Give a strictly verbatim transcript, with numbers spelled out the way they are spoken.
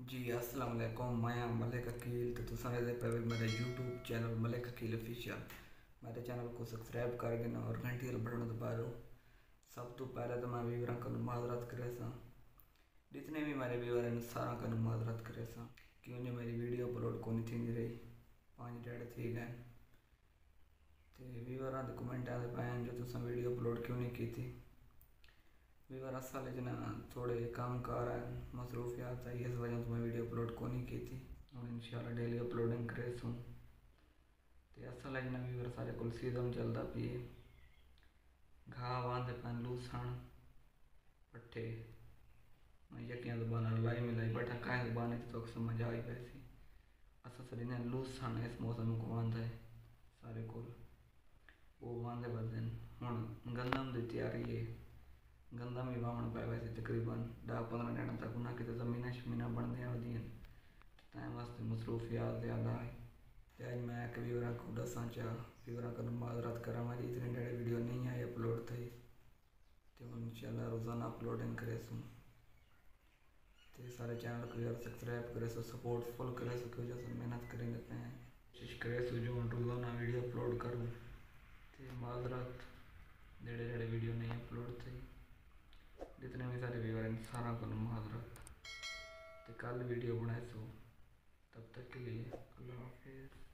जी अस्सलाम वालेकुम। मैं मलिक अकील तो तुम दे पे मेरे YouTube channel Malik Akeel official मेरे चैनल को सब्सक्राइब कर देना और घंटी का बटन दबा दो। सब तो पहले तो मैं व्यूअर का माजरत करे सा, जितने भी मेरे व्यूअर हैं सारा का माजरत करे सा क्यों नहीं मेरी वीडियो अपलोड को नहीं थी नहीं रही पाँच डेढ़ थी गए तो व्यूअर के कमेंट आते पाए जो तुम वीडियो अपलोड क्यों नहीं की थी। व्यूअर असल जना थोड़े काम कार है मसरूफियात है इस वजह से मैं वीडियो अपलोड को नहीं की थी और इंशाल्लाह डेली अपलोडिंग करे सूँ। तो असल जना व्यूअर सारे को सीजन चलता पी घा बांधे पैन लूसण पट्ठे मैं यकियां दबाना लाई मिलाई बैठा कहीं दबाने तो समझ आई पैसी असा सर लूसण इस मौसम को बांधा है सारे को वो बांधे बदन हूँ गंदम की तैयारी है। गंदम ही वाहन पाए वैसे तकरीबन दस पंद्रह दिन तक उन्हें कितने जमीन शमीना बन दिया टाइम वास्ते मसरूफियात ज़्यादा है। तो मैं एक व्यूअर को दसा चाह व्यूअर का माजरत करा मेरी इतनी डेढ़ वीडियो नहीं आई अपलोड थी तो इंशाल्लाह रोज़ाना अपलोडिंग करे सूँ। तो सारे चैनल को यार सब्सक्राइब करे सो सपोर्ट फुल करे सो की वजह से मेहनत करेंगे पे कोशिश करे सो जो रोज़ाना वीडियो अपलोड करूँ तो माजरत डेढ़े डेढ़े वीडियो नहीं अपलोड थी जितने भी सारे व्यूअर हैं सारा को माजरत। तो कल वीडियो बनाए सो तब तक के लिए अल्लाह हाफिज़।